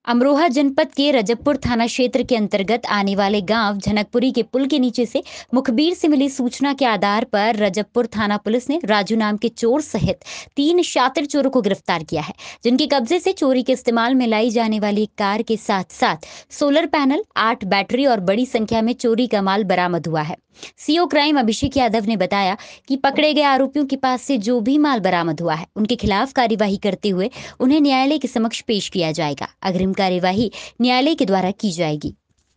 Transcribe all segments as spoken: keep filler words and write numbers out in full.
अमरोहा जनपद के रजबपुर थाना क्षेत्र के अंतर्गत आने वाले गांव झनकपुरी के पुल के नीचे से मुखबिर से मिली सूचना के आधार पर रजबपुर थाना पुलिस ने राजू नाम के चोर सहित तीन शातिर चोरों को गिरफ्तार किया है, जिनके कब्जे से चोरी के इस्तेमाल में लाई जाने वाली कार के साथ साथ सोलर पैनल, आठ बैटरी और बड़ी संख्या में चोरी का माल बरामद हुआ है। सीओ क्राइम अभिषेक यादव ने बताया कि पकड़े गए आरोपियों के पास से जो भी माल बरामद हुआ है, उनके खिलाफ कार्यवाही करते हुए उन्हें न्यायालय के समक्ष पेश किया जाएगा। अग्रिम कार्यवाही न्यायालय के द्वारा की जाएगी।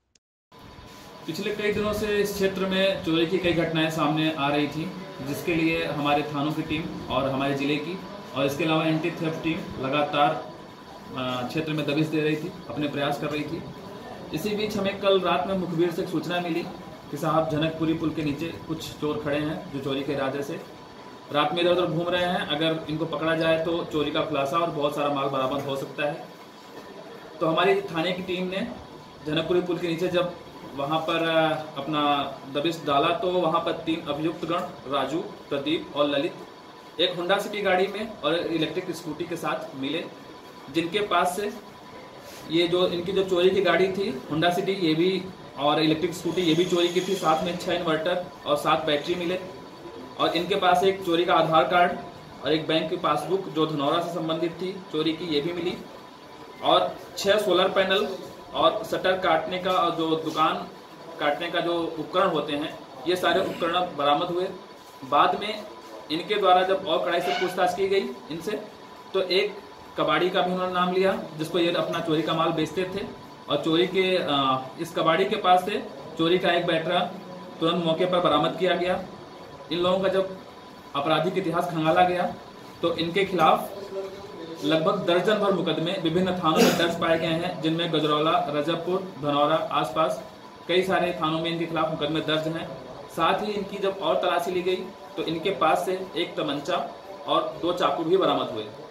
पिछले कई दिनों से इस क्षेत्र में चोरी की कई घटनाएं सामने आ रही थी, जिसके लिए हमारे थानों की टीम और हमारे जिले की और इसके अलावा एंटी थेफ्ट टीम लगातार क्षेत्र में दबिश दे रही थी, अपने प्रयास कर रही थी। इसी बीच हमें कल रात में मुखबिर से सूचना मिली कि साहब झनकपुरी पुल के नीचे कुछ चोर खड़े हैं जो चोरी के इरादे से रात में इधर उधर घूम रहे हैं। अगर इनको पकड़ा जाए तो चोरी का खुलासा और बहुत सारा माल बरामद हो सकता है। तो हमारी थाने की टीम ने झनकपुरी पुल के नीचे जब वहां पर अपना दबिश डाला तो वहां पर तीन अभियुक्त गण राजू, प्रदीप और ललित एक होंडा सिटी गाड़ी में और इलेक्ट्रिक स्कूटी के साथ मिले, जिनके पास से ये जो इनकी जो चोरी की गाड़ी थी होंडा सिटी, ये भी और इलेक्ट्रिक स्कूटी ये भी चोरी की थी। साथ में छह इन्वर्टर और सात बैटरी मिले और इनके पास एक चोरी का आधार कार्ड और एक बैंक की पासबुक जो धनौरा से संबंधित थी चोरी की, ये भी मिली और छह सोलर पैनल और शटर काटने का और जो दुकान काटने का जो उपकरण होते हैं, ये सारे उपकरण बरामद हुए। बाद में इनके द्वारा जब और कड़ाई से पूछताछ की गई इनसे, तो एक कबाड़ी का भी उन्होंने नाम लिया जिसको ये अपना चोरी का माल बेचते थे और चोरी के इस कबाड़ी के पास से चोरी का एक बैटरा तुरंत मौके पर बरामद किया गया। इन लोगों का जब आपराधिक इतिहास खंगाला गया तो इनके खिलाफ लगभग दर्जन भर मुकदमे विभिन्न थानों में दर्ज पाए गए हैं, जिनमें गजरौला, रजबपुर, धनौरा आसपास कई सारे थानों में इनके खिलाफ मुकदमे दर्ज हैं। साथ ही इनकी जब और तलाशी ली गई तो इनके पास से एक तमंचा और दो चाकू भी बरामद हुए।